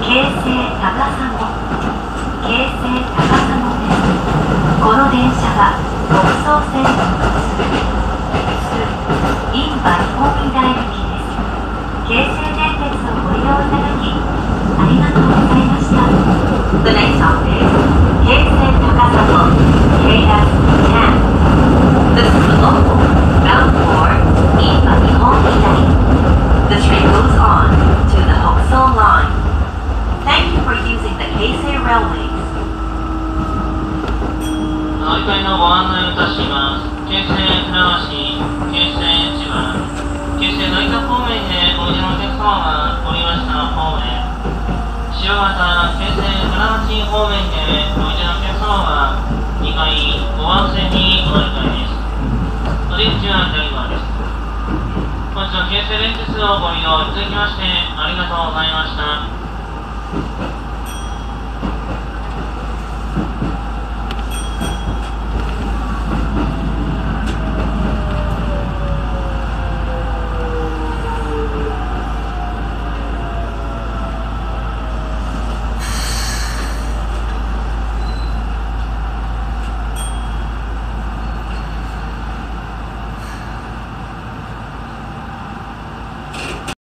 京成高砂です。この電車は北総線因馬日本医大行きです。京成電鉄をご利用いただきありがとうございました。The next stop is 京成高砂 KS10. This is the local bound for 因馬日本医大. The train goes on to the Hokusou line. Thank you for using the Keisei Railways. 乗り換えのご案内をいたします。京成船橋、京成千葉、京成成田方面でおいでのお客様が降りました方面、塩形、京成船橋方面でおいでのお客様は2階5番線にお乗り換えです。乗り口は左側です。本日の京成電鉄をご利用いただきましてありがとうございました。